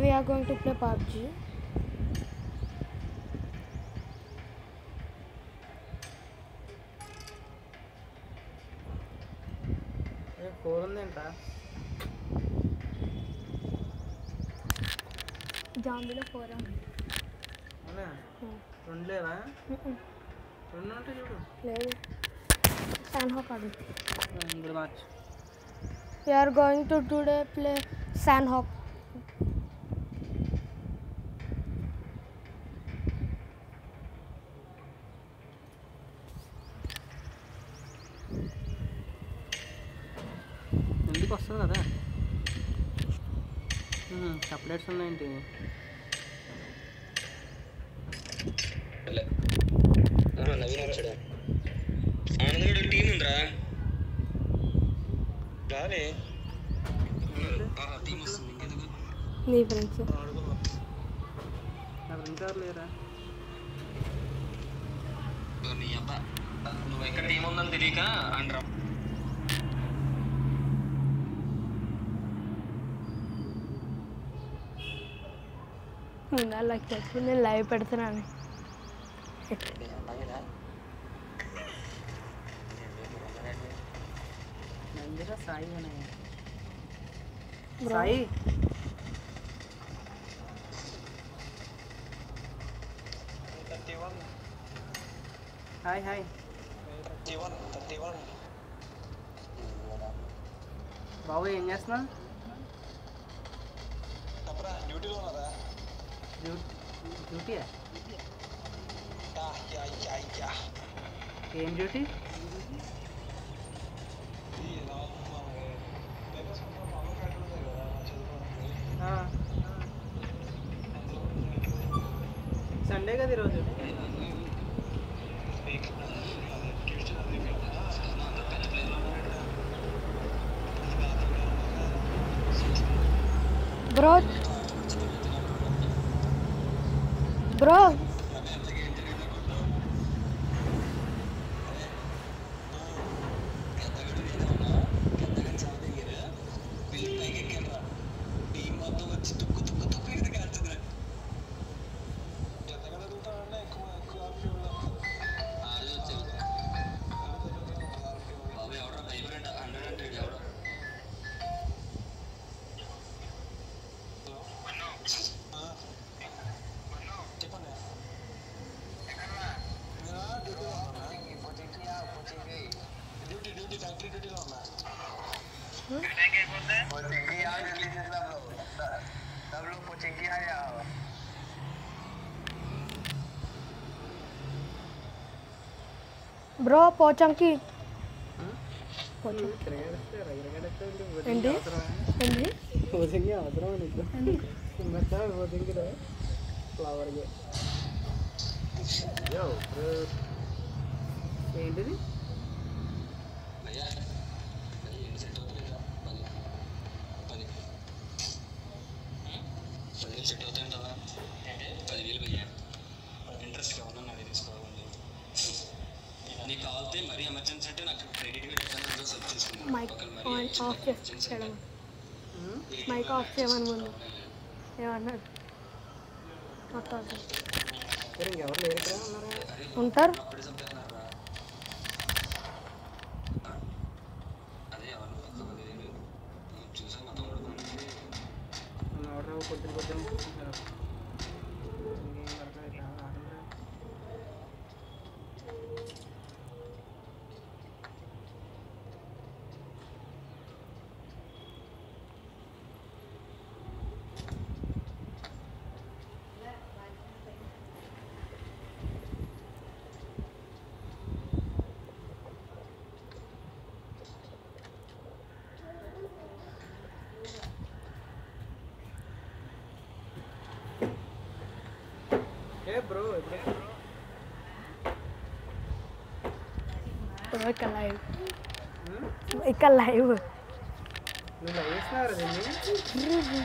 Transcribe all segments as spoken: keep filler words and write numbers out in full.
we are going to play P U B G. Four ఉందేంటా జాంబీలో four అవునా రెండు లేవా రెండు ఉంటాయి చూడు లేదు శాన్హాక్ ఆడు ఇందులో మార్చు we are going to today play Sanhok. ఎందుకు వస్తుంది కదా సప్లైట్స్ ఉన్నాయండి నవీన్ వచ్చాడా ఆనందగడ టీం ఉందిరా రాలే టీం వస్తుంది ఇంకెందుకు నీ ఫ్రెండ్స్ నా ఫ్రెండ్స్ ఎవరు లేరా నీ అబ్బా నువ్వు ఎక్కడ టీం ఉందని తెలియక అంటారా అలా చెప్పు నేను లైవ్ పెడుతున్నాను మందిరా సాయి అనే సాయి హాయ్ హాయ్ బాబు ఏం చేస్తున్నా డ్యూటీలో ఉన్నారా డ్యూటీయా ఏం డ్యూటీ సండే కదా ఈరోజు బ్రో బ్రో బ్రో పోచంకి ఏంటి ఏంటి పోసింగి అవసరం నీకు చిన్నచ్చా పోసింగి ఫ్లవర్గా ఏంటిది సెట్ అవుతాయంటావా పదివేలు భయ్యా ఇంట్రెస్ట్ కావాలని నాకు తీసుకోవాలి నీకు కావాలితే మరీ ఎమర్జెన్సీ అంటే నాకు క్రెడిట్గా చెప్తాను సెర్చ్ చేసుకున్నాను మైక్ ఆన్ ఆఫ్ చేయడం మైక్ ఆఫ్ చేయమని ముందు ఏమన్నాడు ఇంకెవరు లేరు ఇక్కడ ఉన్నారా ఉంటారు అదే ఎవరు పదివేలు చూసా మా తమ్ముడు ఆర్డర్ పొద్దున పొద్దున బ్రో ఇక్కడ లైవ్ ఇక్కడ లైవ్ నువ్వు లైవ్ వేసినారా దీన్ని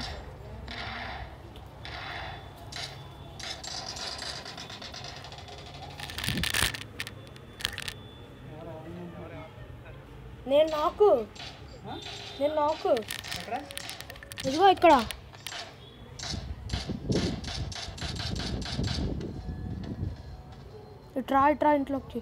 నేను నాకు నేను నాకు ఇదిగో ఇక్కడ ఇట్రా ఇట్రా ఇంట్లోకి.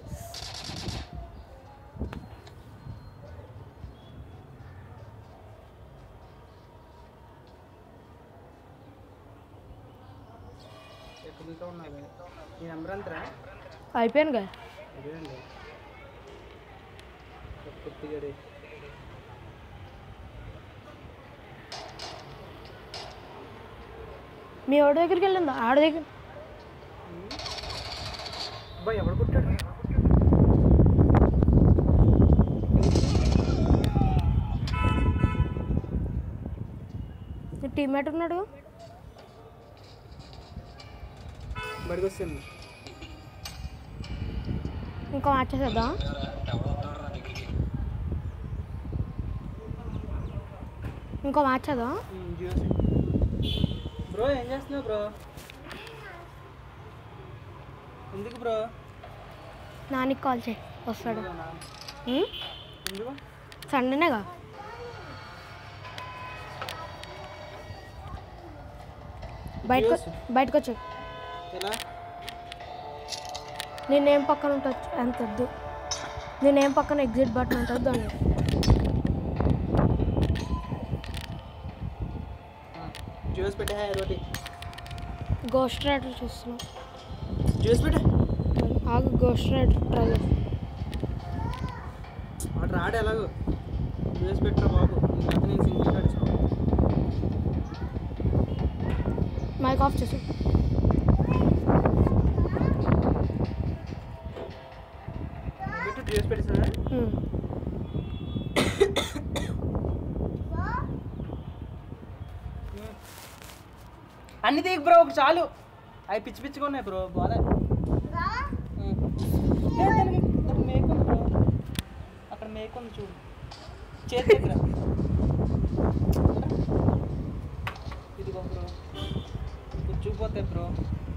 ఎక్కడ ఉన్నావు? నీ నెంబర్ ఎంతరా? అయిపోయాను కదా. ఇదేండి కొద్దిగా మీ ఎవరి దగ్గరికి వెళ్ళిందా? ఆడ దగ్గర అబ్బాయి ఎవడు కొట్టాడు? టీమ్మేట్ ఉన్నాడు. బడికి వస్తాను. ఇంకా మ్యాచ్ చేద్దాం. ఇంకో మ్యాచ్ చేద్దాం. బ్రో ఏం చేస్తున్నావు బ్రో? ఎందుకు బ్రో? నానికి కాల్ చేయి, వస్తాడు. ఎందుకు? సండేనేగా. బయటకు బయటకు వచ్చాయి. ఎలా? నేనేం పక్కన ఉంటుంది ఎంత వద్దు. నేనేం పక్కన ఎగ్జిట్ బటన్ ఉంటుంది దాన్ని. జ్యూస్ పెట్టే అదొకటి. గోస్ట్ రైడర్ చూస్తున్నాం. జ్యూస్ పెట్టే ఆగు. గోస్ట్ రైడర్ ట్రై చేసి వాడు రాడు ఎలాగో. జ్యూస్ పెట్టరా బాబు. ఇందాక నేను సింగిల్ కడుచుకో. మైక్ ఆఫ్ చేసి పెట్టు. జ్యూస్ పెట్టేసారా? అన్ని తీయకు బ్రో, ఇప్పుడు చాలు. అవి పిచ్చి పిచ్చిగా ఉన్నాయి బ్రో. బాగా మేక్ ఉంది బ్రో. అక్కడ మేక్ ఉంది చూడు, చేతి దగ్గర. ఇదిగో బ్రో, కూర్చుకుపోతాయి బ్రో.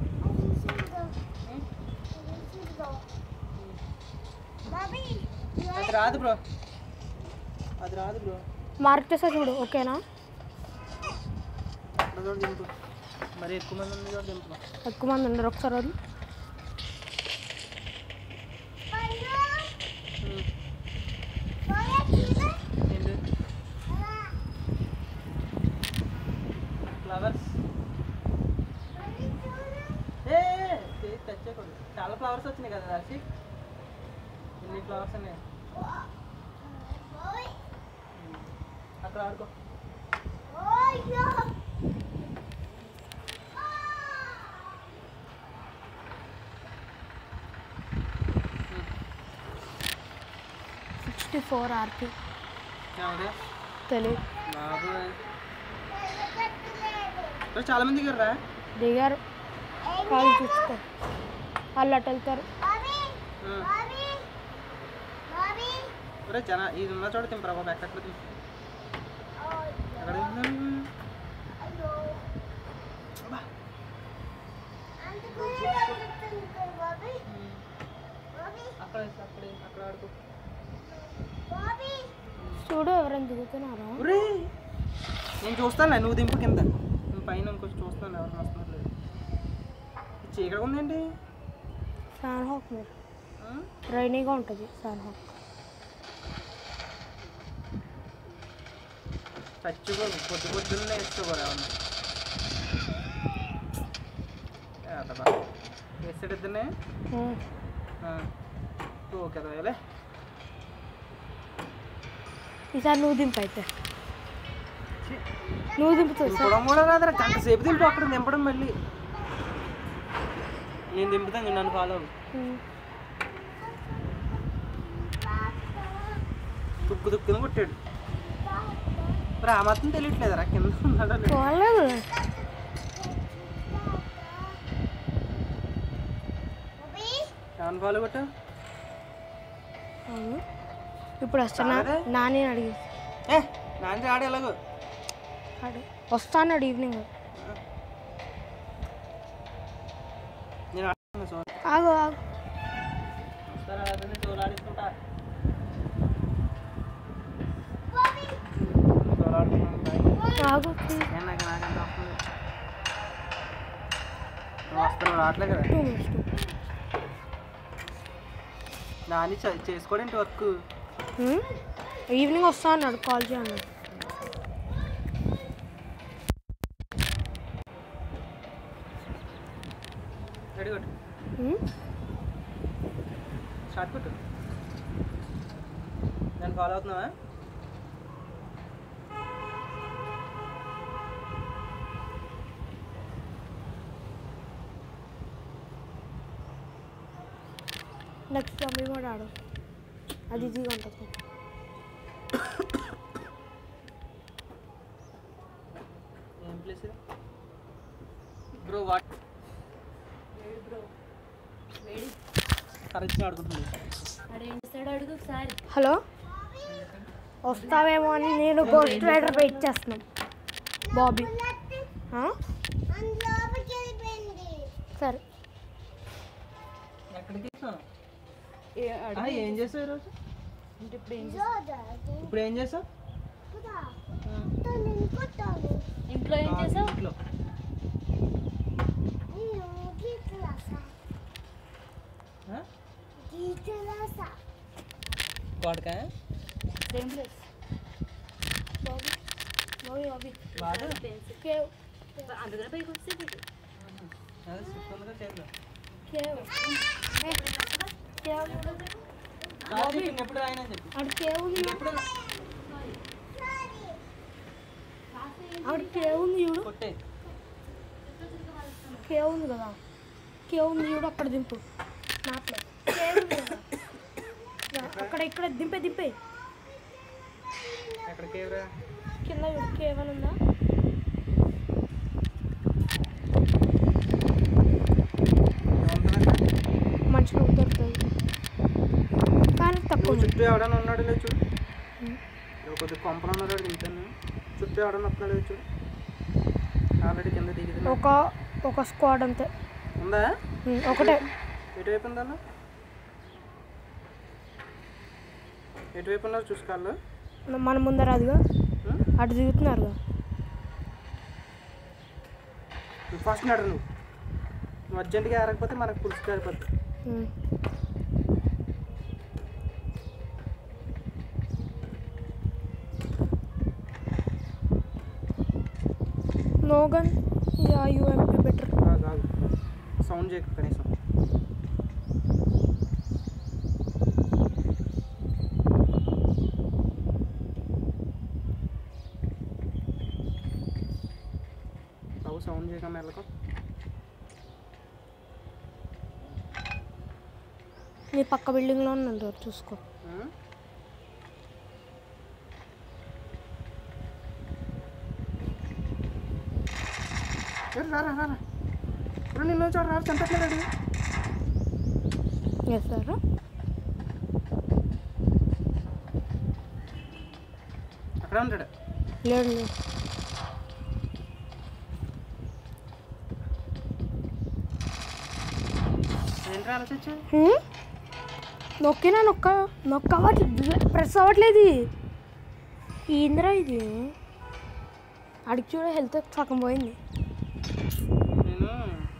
అది రాదు బ్రో, అది రాదు బ్రో. మార్క్ చేసా చూడు. ఓకేనా? చూడు దింపు. మరి ఎక్కువ మంది ఉంది చూడు దింపు. ఎక్కువ మంది ఉన్నారు. ఒకసారి వదిలి. ఫ్లవర్స్ ఏ టచ్ చేయకూడదు. చాలా ఫ్లవర్స్ వచ్చినాయి కదా రాశి. ఎన్ని ఫ్లవర్స్ ఉన్నాయి అక్కడ. ఆడుకో. సిక్స్టీ ఫోర్ ఆర్పీ తెలియదు బాబు. చాలా మంది దిగారా? దిగారు. వాళ్ళు చూసుకో, వాళ్ళు అటు వెళ్తారు. జన ఇది ఉన్న చోట తింపరా బాబు. ఎక్కడ తింపు? ఎక్కడ అక్కడ అక్కడే అక్కడ ఆడుకో. చూడు ఎవరైనా దిగుతున్నారా? నేను చూస్తాను. నువ్వు దింపు కింద. నేను పైన కొంచెం చూస్తాను ఎవరైనా వస్తున్నారు లేదు. చీకటిగా ఉందండి. సాన్ హాక్ మీరు రైనీగా ఉంటుంది. సాన్ హాక్ చచ్చిపో. పొద్దు పొద్దున్నే వేసుకోరు ఏమన్నా. వేస్తాడు ఇద్దరినే. ఓకే అదే. ఈసారి నువ్వు దింపు. అయితే నువ్వు దింపుతావు. దింపడం కూడా రాదు. గంట సేపు దింపు. అక్కడ దింపడం మళ్ళీ నేను దింపుతాను. నన్ను ఫాలో అవ్వు. తుక్కు తుక్కుని కొట్టాడు. మరి ఆ మాత్రం తెలియట్లేదురా కింద ఉన్నాడా? ఏమన్నా ఫాలో కొట్టా? ఇప్పుడు వస్తున్నా. నాని అడిగి ఏ నాని ఆడే ఎలాగో వస్తాన్నాడు ఈవినింగ్. నేను ఆగు ఆగు. తోలాడుకుంటా. ఆగు. నాకు నాకంటే వస్తుంది. వస్తాను రావట్లే కదా. టూ మినిట్స్ టూ నాని చ- చేసుకోడేంటి వర్క్? ఉమ్? ఈవినింగ్ వస్తా అన్నాడు, కాల్ చేయన్నాడు. రెడీ కొట్టు, ఉమ్? స్టార్ట్ కొట్టు. నేను ఫాలో అవుతున్నావా? నెక్స్ట్ జంబీ మోడ్ ఆడు, అది ఈజీగా ఉంటుంది. ఏం ప్లేస్ బ్రో? వాట్ కరెక్ట్గా ఆడుకుంటుంది. హలో, వస్తావేమో అని నేను గోస్ట్ రైడర్ వెయిట్ చేస్తున్నాం. బాబీ ఆ? సరే. ఎక్కడికి ఇస్తాను? ఏం చేసావు ఈరోజు? ఇప్పుడు ఏం చేసావు? ఇంట్లో ఏం చేసావు? ఇంట్లో వాడకాయ same place. Bobby Bobby Bobby బాగా కేవ్ అందుకనే పైకి వచ్చేది. అదే చెప్తుందిగా చేద్దాం. కేవ్ ఏ, కేవ్ కాదు, ఎప్పుడు రాయన చెప్పి ఆడ కేవ్ ఉంది చూడు. ఎప్పుడు ఆడ కేవ్ ఉంది చూడు. కొట్టే కేవ్ ఉంది కదా, కేవ్ ఉంది చూడు, అక్కడ దింపు. మ్యాప్లో కేవ్ ఉంది కదా, అక్కడ ఇక్కడ దింపే దింపే ఎక్కడికి రా? కింద చూడు, కేవ్ అని ఉందా? మంచిగా దొరుకుతుంది కానీ తక్కువ. చుట్టూ ఎవడన్నా ఉన్నాడు లేదు చూడు. కొద్దిగా కొంపలు ఉన్నాడు తింటాను. చుట్టూ ఎవడన్నా వస్తున్నాడు లేదు చూడు. ఆల్రెడీ కింద దిగుతుంది. ఒక ఒక స్క్వాడ్ అంతే ఉందా? ఉమ్, ఒకటే. ఎటువైపు ఉందన్న? ఎటువైపు ఉన్నారు చూసుకోవాలి. మన ముందర అదిగా అటు దిగుతున్నారు. నువ్వు ఫస్ట్ నడు. నువ్వు నువ్వు అర్జెంటుగా ఆరకపోతే మనకు పులుసు కారిపోద్ది. No gun ya UMP better. కాదు, సౌండ్ చేయకు కనీసం. బాబు సౌండ్ చేయక మెల్లకో. నీ పక్క బిల్డింగ్లో ఉన్నాడు, చూసుకో. రారా రారా ఇప్పుడు నిన్ను చూడ రా, చంపట్లేదు. వేస్తారా? అక్కడే ఉంటాడు. లేడు. ఏంటి ఆలోచించు? నొక్కినా నొక్క నొక్క అవ్వట్లేదు, ప్రెస్ అవ్వట్లేదు. ఏందిరా ఇది? అడిగి చూడ, హెల్త్ సగం పోయింది. నేను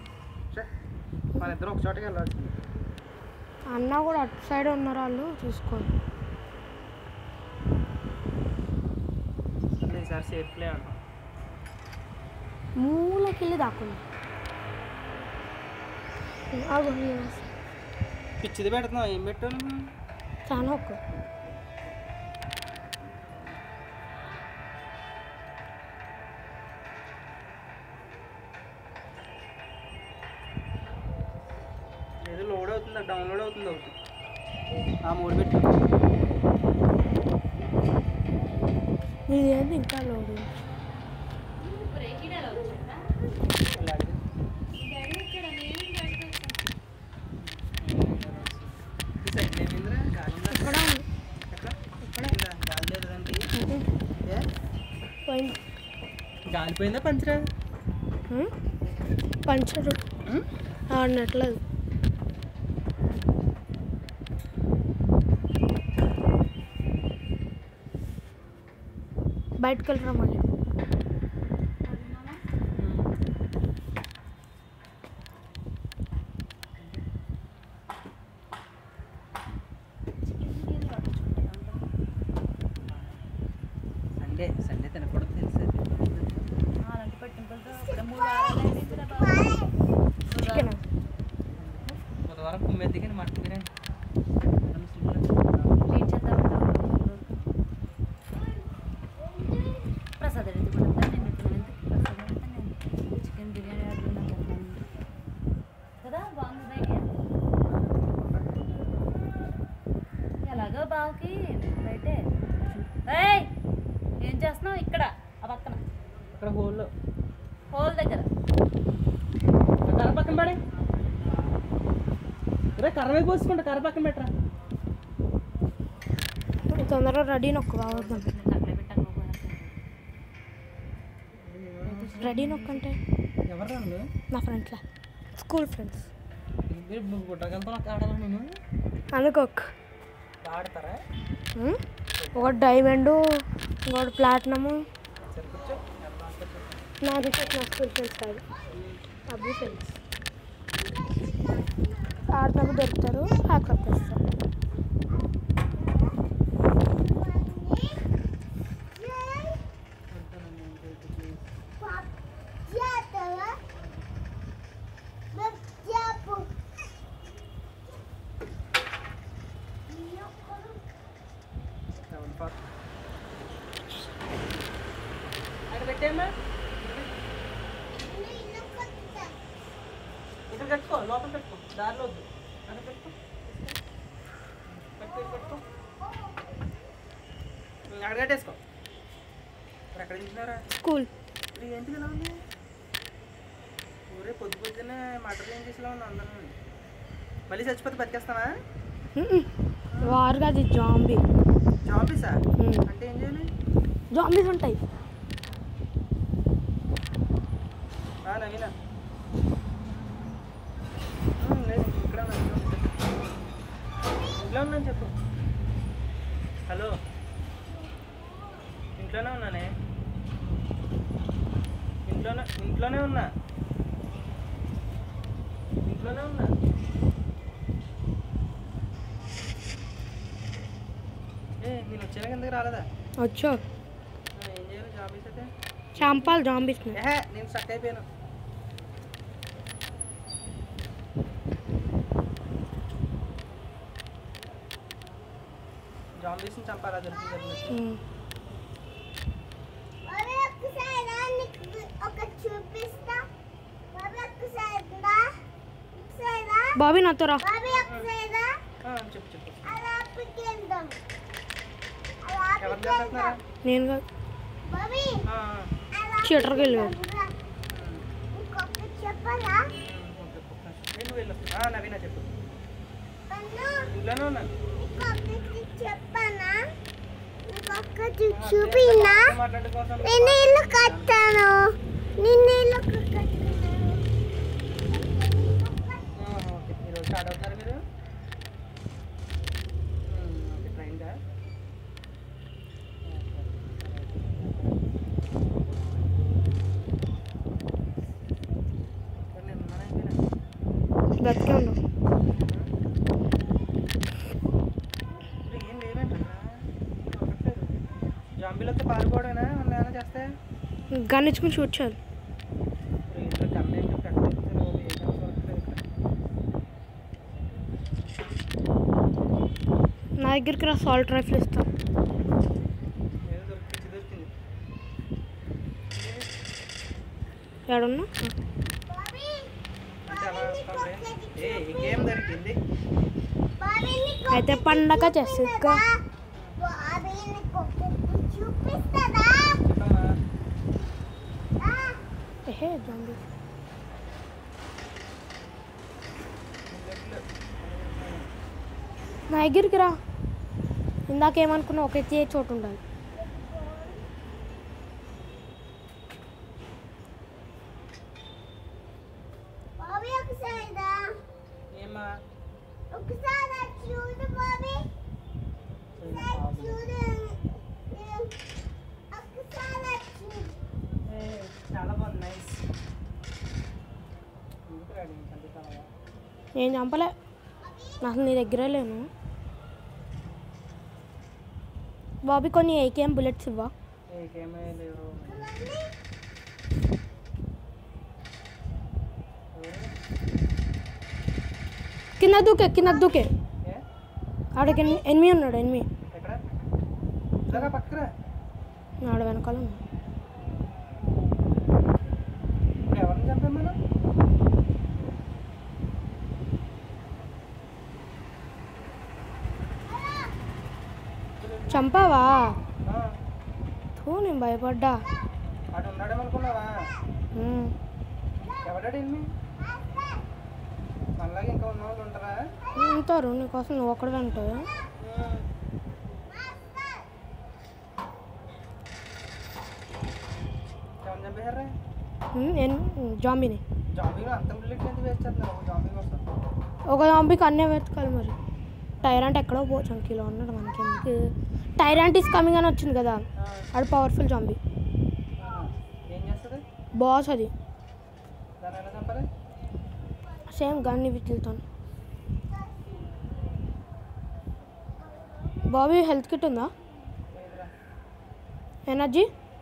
మన ఇద్దరు ఒక చోటకి వెళ్ళాల్సింది. అన్న కూడా అటు సైడ్ ఉన్నారు, వాళ్ళు చూసుకోండి. ఈసారి సేఫ్ ప్లే ఆడతాం. మూలకి వెళ్ళి దాక్కుంది. పిచ్చిది పెడుతున్నావు. ఏం పెట్టాను? చాలా ఒక్క ఏదో లోడ్ అవుతుంది, డౌన్లోడ్ అవుతుంది ఒకటి. ఆ మూడు పెట్టు. ఇదేంటి ఇంకా లోడు? ఇక్కడ ఉంది. పోయింది. గాలిపోయిందా పంచరా? పంచరు ఆడినట్లేదు. బయటకు వెళ్ళరా మళ్ళీ. గద్దెకి మటన్ బిర్యానీ వెయిట్ చేద్దామంటావా? ప్రసాద్ రెడ్డి కూడా వద్దా? నేను ఎప్పుడు ప్రసాద్ రెడ్డి నేను చికెన్ బిర్యానీ ఆడుతున్నాను కదా. బాగుంది ఐడియా. ఎలాగో బావుకి బయటే. ఏయ్ ఏం చేస్తున్నావు ఇక్కడ ఆ పక్కన అక్కడ హోల్లో హోల్ దగ్గర? కర్ర పక్కన పడే రే కర్ర మీద పోసుకుంటా కర్ర పక్కన పెట్టరా. తొందరగా రెడీ నొక్కు కావద్దాం. అట్లే పెట్టాను. రెడీ నొక్కంటే ఎవరు రాను నా ఫ్రెండ్స్లా స్కూల్ ఫ్రెండ్స్ గుట్టగలతో నాకు ఆడాలి నేను అనుకోక్. ఆడతారా ఒక డైమండ్ ఇంకోటి ప్లాటినము. సరికొచ్చు నాది నా స్కూల్ ఫ్రెండ్స్ కాదు అబ్బు ఫ్రెండ్స్. ఆడినప్పుడు దొరుకుతారు హ్యాక్అప్ చేస్తారు. అక్కడ పెట్టేమ్మా ఇక్కడ కట్టుకో లోపల పెట్టుకో దారిలో వద్దు అక్కడ పెట్టుకో పెట్టుకో పెట్టుకో అక్కడ కట్టేసుకో. ఇప్పుడు ఎక్కడ దించినారా స్కూల్ ఇది ఏంటిది ఇలా ఉంది? ఊరే పొద్దు పొద్దున్నే మటర్ ఏం చేసేలా ఉంది అందరూ. మళ్ళీ చచ్చిపోతే బతికేస్తావా? వారు కాదు జాంబీ. జాంబీసా అంటే ఏం చేయాలి? జాంబీస్ ఉంటాయి. నవీనా లేదు ఇక్కడ ఇంట్లో ఉన్నాను చెప్పు. హలో ఇంట్లోనే ఉన్నానే ఇంట్లోనే ఇంట్లోనే ఉన్నా ఇంట్లోనే ఉన్నా. ఏ నేను వచ్చాక ఎందుకు రాలేదా? వచ్చో ఏం చేయాలి జాబీస్ అయితే? చంపాలి జాంబీస్. ఏహే నేను స్టక్ అయిపోయాను. జాంబీస్ని చంపాలా దొరుకుతుంది. బాబీ నాతో రా. చెప్పు చెప్పు ఎవరు చేస్తున్నారా? నేను కాదు థియేటర్కి వెళ్ళాడు. నువ్వు వెళ్ళు. నవీనా చెప్పు. ఇంట్లోనే ఉన్నాను. చూపినా నేను ఇల్లు కట్టాను. నిన్న ఇల్లు ఓకే ఈరోజు స్టార్ట్ అవుతారు మీరు? ఓకే ట్రైన్గా నేను ఉన్నానైపోయినా బతికే ఉన్నావు. ఏం లేవేంటన్నా జాంబీలతో పారిపోవడమేనా ఏమైనా చేస్తే? గన్ ఇచ్చుకుని షూట్ చేయాలి. ఇంట్లో కన్నేంటి పెట్టలేదు నా దగ్గరికి రా సాల్ట్ రైఫిల్ ఇస్తా. ఏదో దొరికింది దొరికింది. ఏడున్నా అంటే అలా వస్తుంది. ఏ ఇంకేం దొరికింది? అయితే పండగ చేస్తా. చూపిస్తాదా? చెప్పమ్మా. ఏహే జాంబీస్. నా దగ్గరికి రా. ఇందాకేమనుకున్నా ఒకే చోటు ఉండాలి. బాబీ ఒకసారిదా ఏమ్మా ఒకసారి చూడు బాబీ. ఒకసారి చూడు. ఒకసారి చూడు. చాలా బాగుంది నైస్. ఎందుకు రాడు చంపుతావా? నేను చంపలే. అసలు నీ దగ్గరే లేను. బాబీ కొన్ని ఏకేఎం బుల్లెట్స్ ఇవ్వా. ఏకేమే లేవు. కింద దూకే కింద దూకే ఏ ఆడకి ఎనిమిది ఉన్నాడు ఎనిమిది ఎక్కడ ఇలాగా పక్కరా ఆడ వెనకాల ఉన్నాడు. ఇప్పుడు ఎవరిని చంపాం మనం చంపావా ఆ, థూ నేను భయపడ్డా. అటు ఉన్నాడేమనుకున్నావా ఉమ్. ఎవడాడు ఎన్ని మనలాగా ఇంకా ఉన్న వాళ్ళు ఉంటారా ఉంటారు నీకోసం నువ్వు ఒక్కడే ఉంటావు. ఎవరు చంపేశారా జాంబీని జాంబీలో అంత బుల్లెట్ ఎంత వేస్ట్ చేస్తున్నారు ఒక జాంబీ కోసం ఒక జాంబీకి అన్నీ వెతకాలి మరి. టైరాంట్ ఎక్కడో పో చంకీలో ఉన్నాడు మనకి ఎందుకు. టైరాంట్ ఈస్ కమింగ్ అని వచ్చింది కదా ఆ, అది పవర్ఫుల్ జాంబీ ఆ, ఏం చేస్తుంది బాస్ అది దాన్ని ఎలా చంపాలి సేమ్ గన్ని విట్లుతాను. బాబీ హెల్త్ కిట్ ఉందా లేదురా energy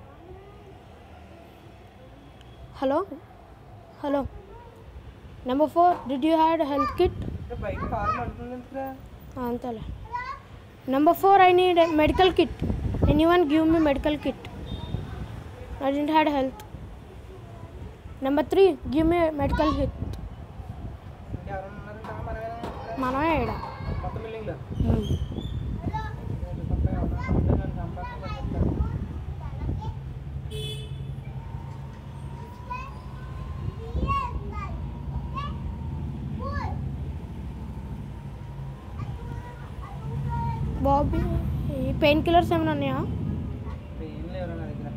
hello hello number four did you had health kit అంటే బయట కాలు మండుతుంది ఎందుకురా అంతేలే. Number four I need medical kit anyone give me medical kit I didn't had health. Number three give me medical kit. అంటే ఎవరైనా ఉన్నారంటే మనమేనా మనమే ఈడ మొత్తం బిల్డింగ్లో ఉమ్. కొత్తగా ఎవరైనా ఉంటే నన్ను చంపాలని చెప్తారు బాబీ ఈ పెయిన్ కిల్లర్స్ ఏమైనా ఉన్నాయా ఏం లేవురా నా దగ్గర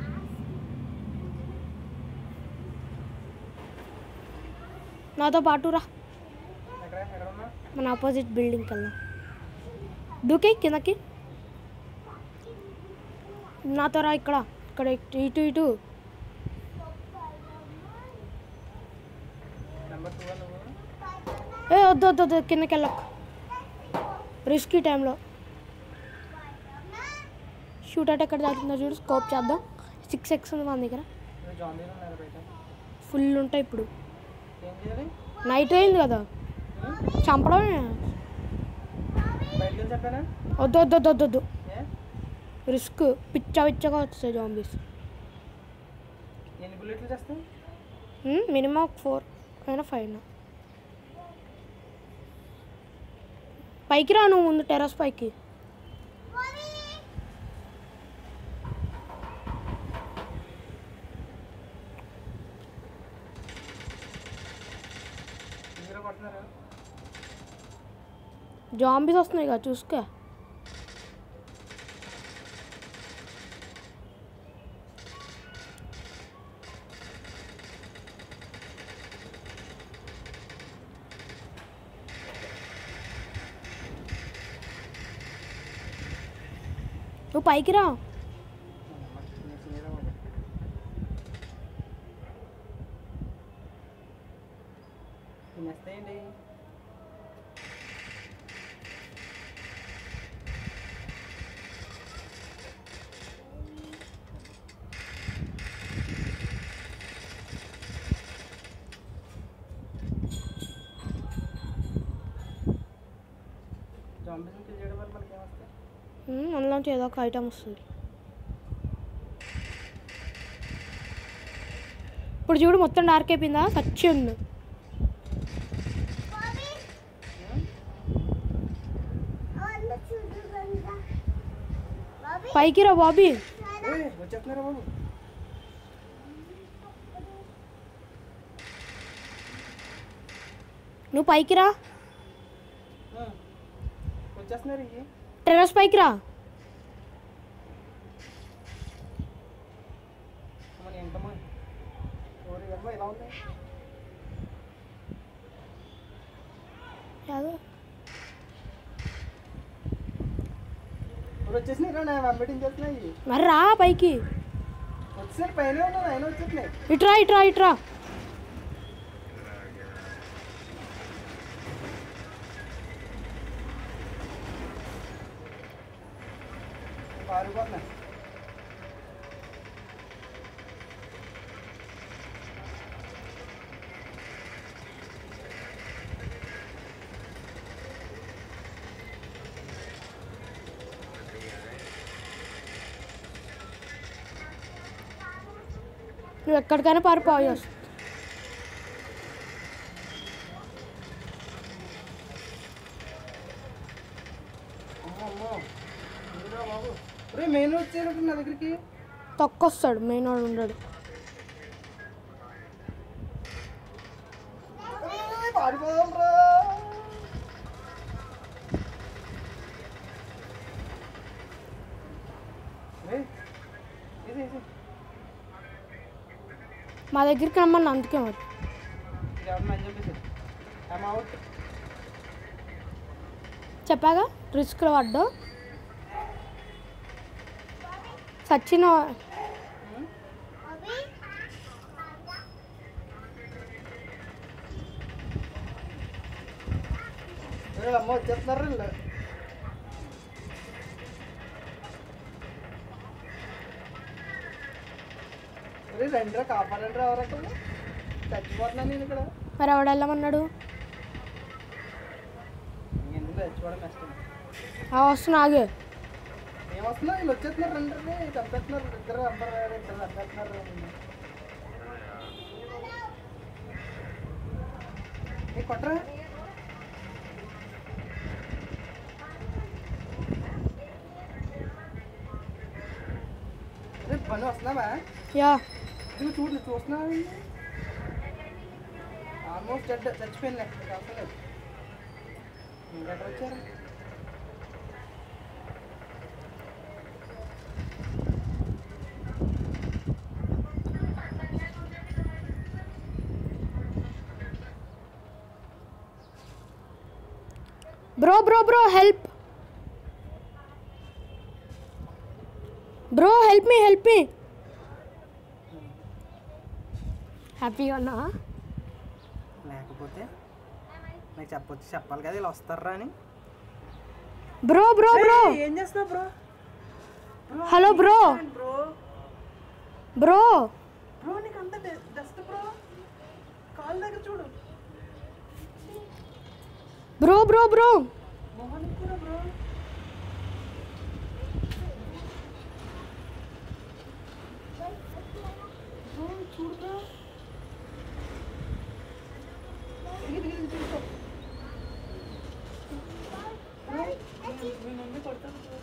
నాతో పాటు రా ఎక్కడ ఎక్కడ ఉన్నా మన ఆపోజిట్ బిల్డింగ్కి వెళ్దాం. దూకే కిందకి నాతో రా ఇక్కడ ఇక్కడ ఇటు ఇటు నెంబర్ టూ నువ్వు ఏ వద్దు వద్దు వద్దు కిందకి వెళ్ళకు రిస్కీ టైంలో. షూట్ అవుట్ ఎక్కడ జరుగుతుందో చూడు స్కోప్ చేద్దాం. సిక్స్ ఎక్స్ ఉంది మన దగ్గర నువ్వు జాంబీలు ఉన్నారు బయట ఫుల్ ఉంటాయి. ఇప్పుడు ఏం చేయాలి నైట్ అయింది కదా చంపడమే. బయటకు వెళ్ళి చెప్పానా వద్దు వద్దు వద్దు వద్దు వద్దు ఏ రిస్క్ పిచ్చ పిచ్చగా వస్తాయి జాంబీస్. ఎన్ని బుల్లెట్లు చేస్తావు మినిమం ఫోర్ అయినా ఫైవ్ అయినా. పైకి రా నువ్వు ముందు టెర్రస్ పైకి. ఇందులో కొడుతున్నారు జాంబీస్ వస్తున్నాయి కదా చూసుకో. నువ్వు పైకి రా. తినేస్తాయండి జాంబీస్ని కిల్ చేయడం వల్ల మనకి ఏమొస్తాయి ఉమ్, అందులోంచి ఏదో ఒక ఐటమ్ వస్తుంది. ఇప్పుడు చూడు మొత్తం డార్క్ అయిపోయిందా సచ్చి ఉంది. పైకి రా బాబీ. ఏయ్, వచ్చేస్తున్నారా బాబు నువ్వు పైకి రా ఆ, వచ్చేస్తున్నారు ఇవి టెర్రస్ పైకి రా. మన ఏంటమ్మా ఓరి అమ్మా ఇలా ఉంది యాదో ఇప్పుడు వచ్చేసినాయి రా నా వెంబడింగ్ చేస్తున్నాయి మరి రా పైకి. వచ్చేసరి పైన ఉన్నాను ఆయన వచ్చేసినాయి ఇట్రా ఇట్రా ఇట్రా. పారిపోతున్నాయి నువ్వు ఎక్కడికైనా పారిపోవచ్చు. మెయిన్ వచ్చేటప్పుడు నా దగ్గరికి తొక్కొస్తాడు, మెయిన్ వాడు ఉండడు. పారిపోదాం రా. ఇది ఇది మా దగ్గరికి రమ్మని అందుకే మరి ఎవరన్నా అని చెప్పేసి ఐమ్ అవుట్. చెప్పాగా రిస్క్లో పడ్డా సచిన. అమ్మ వచ్చేస్తున్నారు వీళ్ళు. అరే రండిరా కాపాడండి రా, ఎవరక్కడ చచ్చిపోతున్నాను నేను ఇక్కడ. మరి ఎవడు వెళ్ళమన్నాడు? ఎందుకు చచ్చిపోవడం కష్టం. వస్తున్నా ఆగే. ఏమొస్తున్నా వీళ్ళు వచ్చేస్తున్నారు, రండి చంపేస్తున్నారు ఇద్దరు అందరు ఇద్దరు చంపేస్తున్నారు. ఏ కొట్టరా రేపు పని వస్తున్నావా? యా ఇది చూడు చూస్తున్నావా? ఆల్మోస్ట్ డెడ్ చచ్చిపోయింది. అవసరం ఇంకెక్కడ వచ్చారు? Bro bro bro help bro help me help me. హ్యాపీగా ఉన్నా? లేకపోతే నాకు చెప్పొచ్చు, చెప్పాలి కదా ఇలా వస్తారా అని. బ్రో బ్రో బ్రో ఏం చేస్తున్నావు bro? Hello bro bro bro bro నీకు అంత డస్ట్ బ్రో, కాలు దగ్గర చూడు. బ్రో బ్రో బ్రో మొహానికి కూడా బ్రో. బ్రో చూడు బ్రో. ఇది ఇది చూసుకో బ్రో. మీ మమ్మీ కొడతారు బ్రో,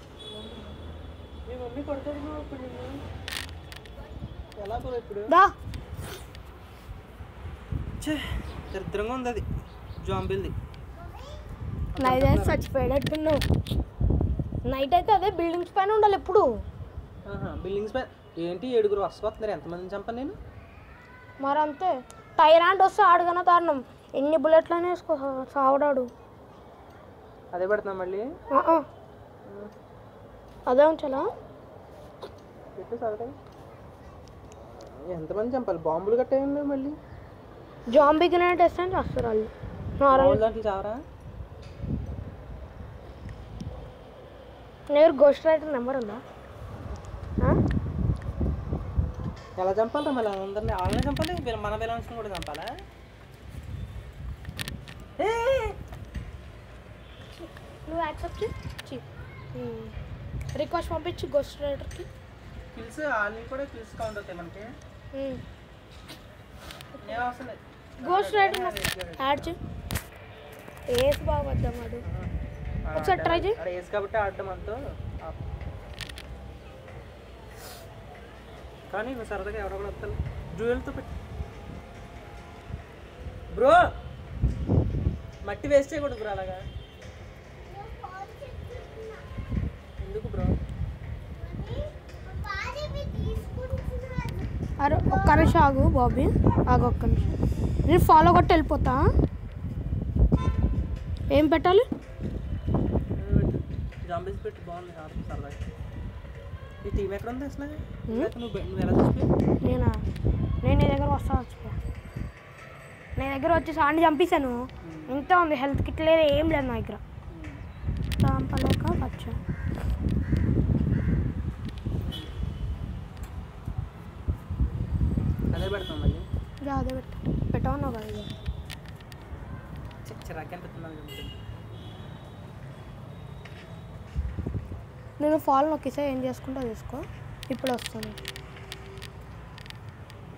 మీ మమ్మీ కొడతారు బ్రో ఇప్పుడు నిన్ను. ఎలా బ్రో ఇప్పుడు? దా ఛే దరిద్రంగా ఉంది అది జాంబిల్ది. నైట్ అయితే చచ్చిపోయేటట్టున్నావు. నైట్ అయితే అదే బిల్డింగ్స్ పైన ఉండాలి ఎప్పుడు. బిల్డింగ్స్ పై ఏంటి ఏడుగురు వస్తున్నారు, ఎంతమందిని చంపాను నేను? మరి అంతే, టైరాంట్ వస్తే ఆడగానే దారుణం. ఎన్ని బుల్లెట్లనే వేసుకో సావడాడు. అదే పెడుతున్నా మళ్ళీ అదే ఉంచాలా? పెట్టు సాగుతాయి. ఎంతమంది చంపాలి? బాంబులు కట్టేయండి మళ్ళీ. జాంబీ గ్రెనేడ్ వేస్తే చేస్తారు వాళ్ళు. మామూలు దాంట్లో చావరా? నేను గోస్ట్ రైటర్ నెంబర్ ఉందా? ఎలా చంపాలరా మళ్ళీ? అందరినీ వాళ్ళనే చంపాలి, వీళ్ళ- మన విలన్స్ని కూడా చంపాలా? నువ్వు యాక్సెప్ట్ చేయి, రిక్వెస్ట్ పంపించి గోస్ట్ రైటర్కి. కిల్స్ వాళ్ళని కూడా కిల్స్ కౌంట్ అవుతాయి మనకి. ఏం అవసరం లేదు. గోస్ట్ రైటర్ యాడ్ చేయి. ఏసు బాగా వద్దాం వాడు. ఒకసారి ట్రై చేయి. అక్కడ వేసి కాబట్టి ఆడటం అంతా కానీ నువ్వు సరదాగా ఎవరో కూడా వస్తారు. డ్యూయల్తో పెట్టి బ్రో మట్టి వేస్ట్ చేయకూడదు బ్రో అలాగా. ఎందుకు బ్రో? అరే ఒక్క నిమిషం ఆగు బాబీ, ఆగు ఒక్క నిమిషం. నేను ఫాలో కొట్టి వెళ్ళిపోతా. ఏం పెట్టాలి? జాంబీస్ పెట్టి బాగుంది సరదాగా. ఈ టీం ఎక్కడ ఉంది అసలు? నువ్వు నువ్వు ఎలా చూసిపోయి? నేనా నేను నీ దగ్గర వస్తా వచ్చిపో. నీ దగ్గర వచ్చి సాండి చంపేశాను. ఇంత ఉంది, హెల్త్ కిట్ లేదు, ఏం లేదు నా దగ్గర. చంపలేక వచ్చా. అదే పెడతాం మళ్ళీ. ఇక అదే పెట్ట పెట్టమన్నావు కదా. ఇక చిరాకి అనిపిస్తున్నాను. నేను ఫాల్ నొక్కిసా, ఏం చేసుకుంటా తీసుకో. ఇప్పుడు వస్తాను.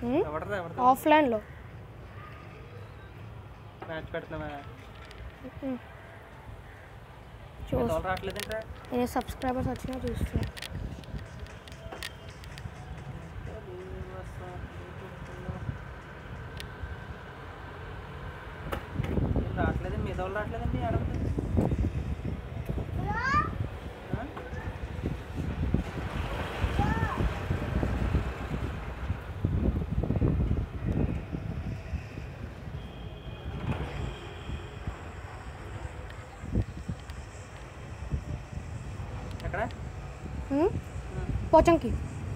ఎవడరా ఎవడరా ఆఫ్లైన్లో. మ్యాచ్ పెడుతున్నావా? చూసి డోల్ రావట్లేదంటే నేను సబ్స్క్రైబర్స్ వచ్చినా చూస్తున్నా. రావట్లేదండి, మీ డోల్ రావట్లేదండి. ఆడలేదు ఎక్కడ పోచంకి.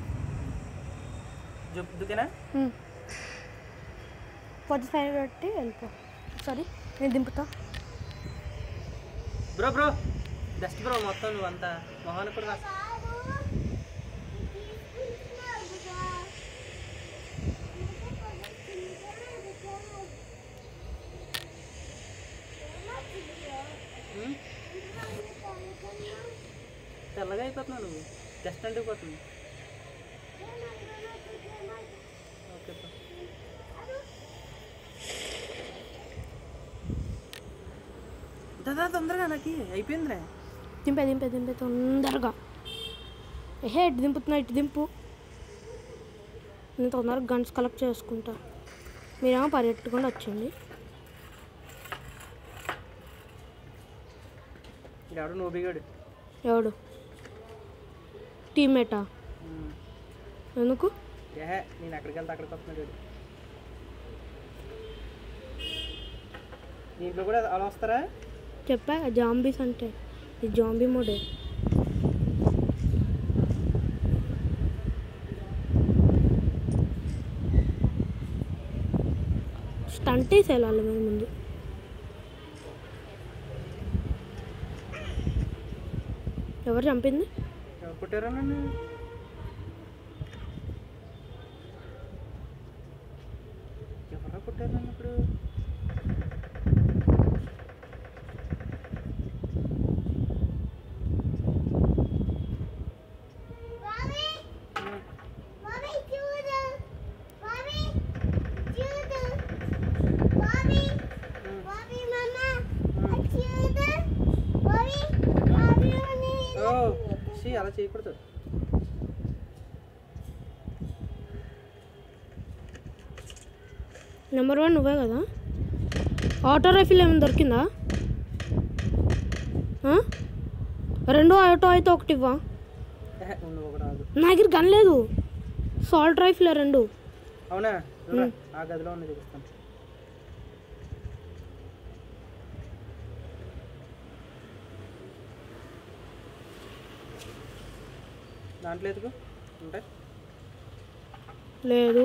జుబ్బుకేనా? పొద్దు సైడ్ పెట్టి వెళ్ళిపో. సారీ నేను దింపుతా. బ్రో బ్రో జస్ట్ బ్రో మొత్తం నువ్వు అంతా మొహాన్ని కూడా రా. తెల్లగా అయిపోతున్నావు నువ్వు, జస్ట్ అంటుకుపోతుంది. ఓకే దాదా తొందరగా నాకు అయిపోయిందిరా. దింపే దింపే దింపే తొందరగా. ఏహే ఇటు దింపుతున్నా, ఇటు దింపు. నేను తొందరగా గన్స్ కలెక్ట్ చేసుకుంటా, మీరేమో పరిగెట్టుకుండా వచ్చండి. ఎవడు నోబిగాడు? ఎవడు? టీమ్మేటా? ఎందుకు? ఏహే నేను ఎక్కడికి వెళ్తే అక్కడికి వస్తున్నాడు. దీంట్లో కూడా అలా వస్తారా? చెప్పా జాంబీస్ అంటే ఇది జాంబీ మోడే. స్టంట్ వేసి వెళ్ళాలి మేము ముందు. ఎవరు చంపింది? ఎవరు కొట్టారా నన్ను? ఎవరా కొట్టారు నన్ను ఇప్పుడు? అలా చేయకూడదు. నెంబర్ వన్ నువ్వే కదా. ఆటో రైఫిల్ ఏమైనా దొరికిందా? రెండో ఆటో అయితే ఒకటి ఇవ్వా. నా దగ్గర గన్ లేదు. సాల్ట్ రైఫిల్ రెండు. అవునా? ఆ గదిలో ఉన్న చూపిస్తాను. దాంట్లో ఎదుగు ఉంటాయి. లేదు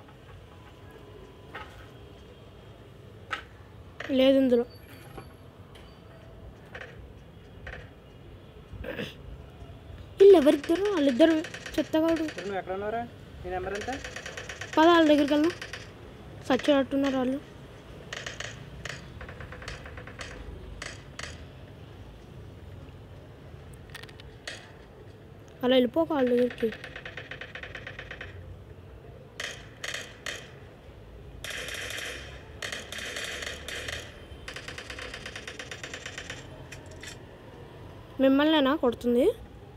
లేదు ఇందులో. వీళ్ళు ఎవరిద్దరు? వాళ్ళిద్దరు చెత్తగాడు. నువ్వు ఎక్కడ ఉన్నారా? నీ నెంబర్ ఎంత? పద వాళ్ళ దగ్గరికి వెళ్దాం. సచ్చేటట్టున్నారు వాళ్ళు. అలా వెళ్ళిపోక వాళ్ళ దగ్గరికి. మిమ్మల్నేనా కొడుతుంది?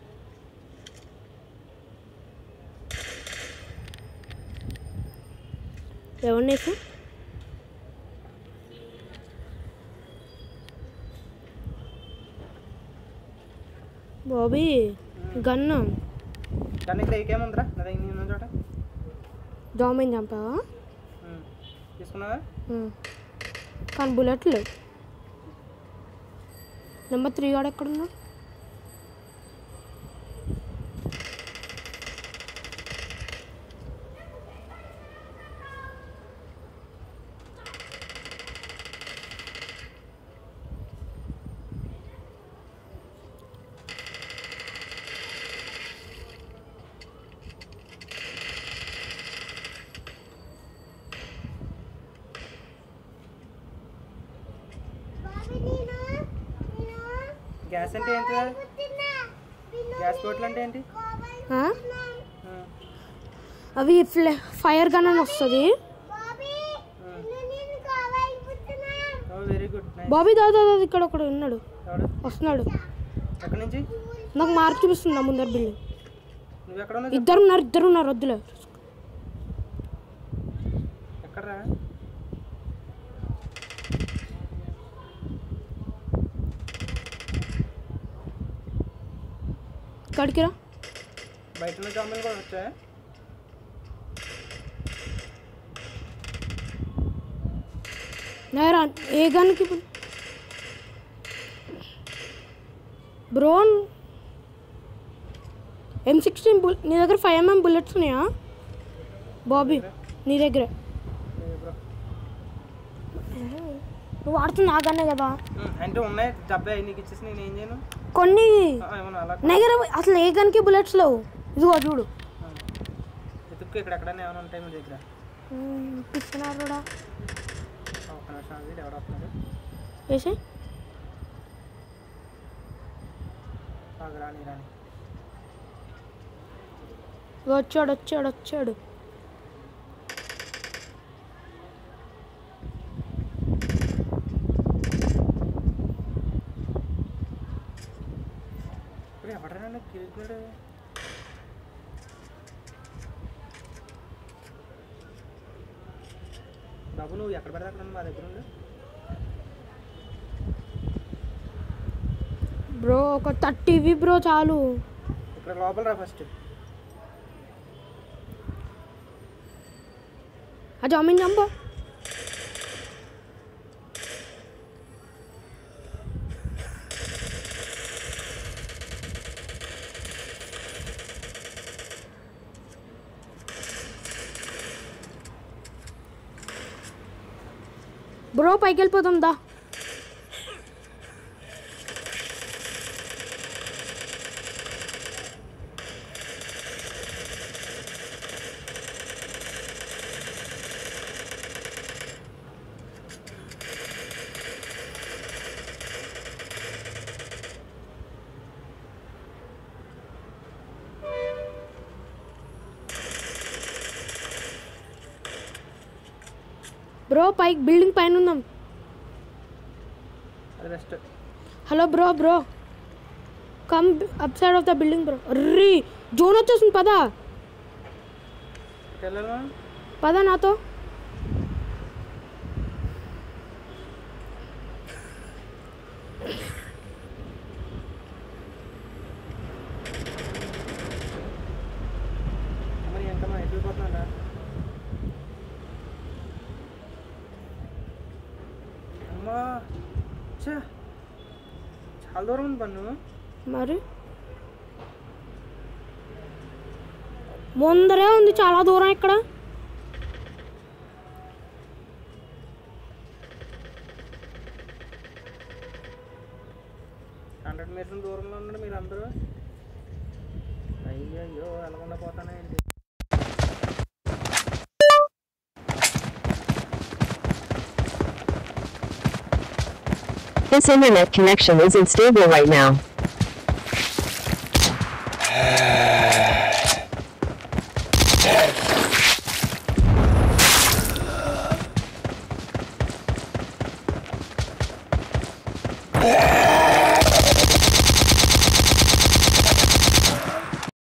ఎవరు నీకు? బాబీ గన్ను గన్ ఇక్కడ ఏకేముందిరా? నా దగ్గర నేను చోట జామీన్ చంపావా? తీసుకున్నావా? కానీ బుల్లెట్ లేవు. నెంబర్ త్రీ గాడు ఎక్కడున్నాడు? గ్యాస్ అంటే ఏంటిదా? గ్యాస్ బాటిల్ అంటే ఏంటి? అవి ఫ్లే ఫైర్ గన్ అని వస్తుంది. బాబీ నేను కావాలనుకుంటున్నా. Oh very good nice. Bobby దాదా దాదా ఇక్కడ ఒకడు ఉన్నాడు, ఎవడు వస్తున్నాడు. ఎక్కడి నుంచి? నాకు మార్క్ చూపిస్తున్నా ముందర బిల్డింగ్. నువ్వు ఎక్కడ ఉన్నావు? ఇద్దరు ఉన్నారు ఇద్దరు ఉన్నారు వద్దులే. ఎక్కడరా? ఇక్కడికి రా. బయట ఉన్న జామీలు కూడా వచ్చాయా? నేరా ఏ గన్కి బ్రో? ఎం సిక్స్టీన్ బుల్ నీ దగ్గర ఫైవ్ ఎంఎం బుల్లెట్స్ ఉన్నాయా బాబీ? నీ దగ్గర బ్రో నువ్వు వాడుతున్నా ఆ గన్నే కదా. అంటే ఉన్నాయి డెబ్బై నీకు ఇచ్చేసి నేను ఏం చేయను? కొన్ని ఏమన్నా అలా నా దగ్గర అసలు ఏ గన్కి బుల్లెట్స్ లేవు. ఇదిగో చూడు. ఎత్తుక్కు ఇక్కడ ఎక్కడైనా ఏమైనా ఉంటాయి మీ దగ్గర? పిస్తున్నారు కూడా ఒక్క నిమిషం అది ఎవడ వస్తున్నాడు వేసి రాని రాని వచ్చాడు వచ్చాడు వచ్చాడు. ఇప్పుడు ఎవడైనా కేకుడు బాబు నువ్వు ఎక్కడ పడితే అక్కడ మా దగ్గర ఉండు బ్రో. ఒక థర్టీవి బ్రో చాలు. ఇక్కడ లోపల రా ఫస్ట్. ఆ జామీన్ చంపో. బ్రో పైకి వెళ్ళిపోతాం దా. బ్రో పైకి బిల్డింగ్ పైన ఉందాం. అది best. Hello bro bro come up side of the building bro. Red zone వచ్చేస్తుంది పదా వెళ్ళాలా? పదా నాతో. మరి ఇంకా మా వెళ్ళిపోతున్నా. అమ్మా చా చాలా దూరం ఉంది పన్ను. మరి ముందరే ఉంది చాలా దూరం. ఇక్కడ హండ్రెడ్ మీటర్ల దూరంలో ఉన్నాడు మీరు అందరూ. అయ్యో వెళ్ళకుండా పోతానే ఏంటి? This internet connection is unstable right now. Yeah.